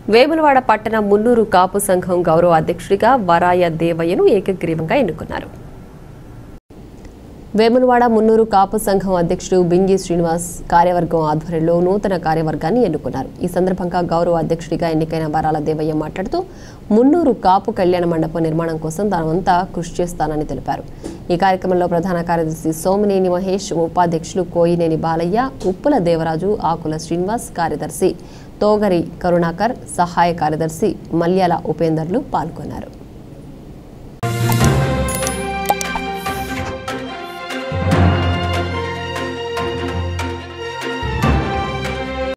వేములవాడ పట్టణ మున్నూరు కాపు సంఘం గౌరవ అధ్యక్షుడిగా వరాయ దేవయ్యను ఏకగ్రీవంగా ఎన్నుకున్నారు. వేములవాడ మున్నూరు కాపు సంఘం అధ్యక్షుడు బింగి శ్రీనివాస్ కార్యవర్గం ఆధ్వర్యంలో నూతన కార్యవర్గాన్ని ఎన్నుకున్నారు. ఈ సందర్భంగా గౌరవ అధ్యక్షుడిగా ఎన్నికైన వరాల దేవయ్య మాట్లాడుతూ మున్నూరు కాపు కళ్యాణ మండపం నిర్మాణం కోసం తానంతా కృషి చేస్తానని తెలిపారు. ఈ కార్యక్రమంలో ప్రధాన కార్యదర్శి సోమినేని మహేష్, ఉపాధ్యక్షులు కోయినేని బాలయ్య, ఉప్పుల దేవరాజు, ఆకుల శ్రీనివాస్, కార్యదర్శి తోగరి కరుణాకర్, సహాయ కార్యదర్శి మల్యాల ఉపేందర్లు పాల్గొన్నారు.